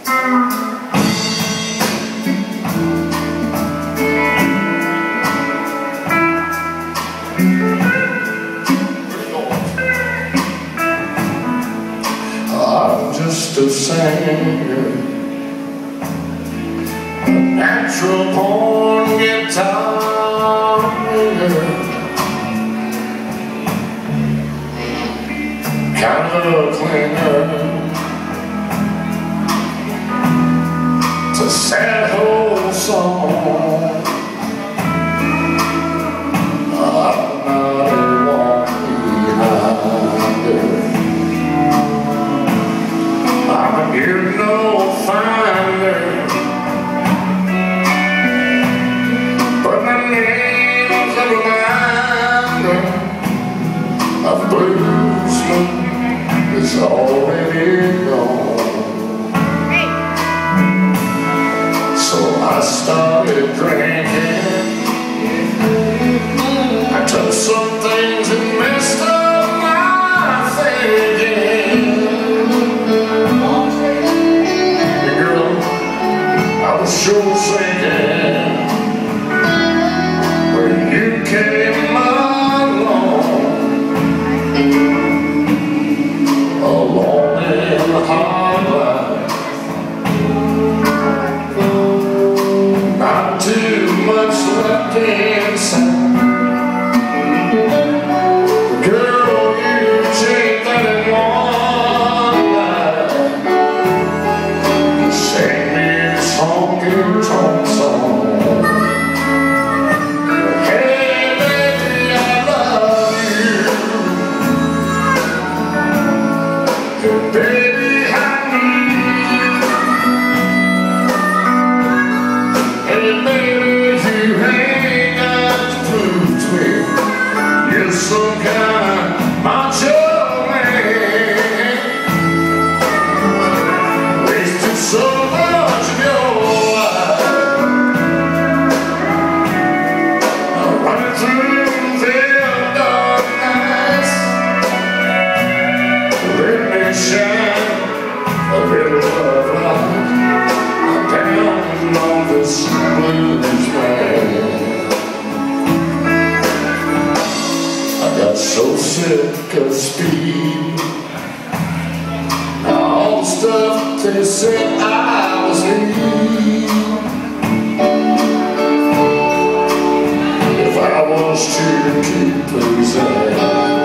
I'm just a singer, a natural born guitar player, kind of a clinger to sad old songs. I'm not a walk behind it. I'm a near no finder, but my name's a reminder of bluesman is already gone. So I started drinking. I took some things and messed up my thinking. And girl, I was sure sinking when you came along. Alone in the hard life, not too much left inside. Girl, you changed that in one night. You sang me this honky-tonk song. Hey baby, I love you. Hey baby, I need you. Hey baby, you ain't got to prove to me you're some kind of macho man. Wasted so much of your life, running through them dark nights. Let me shine a little of light down on this blues man. I got so sick of speed. Now all the stuff they said I was need. If I was to keep pleasing,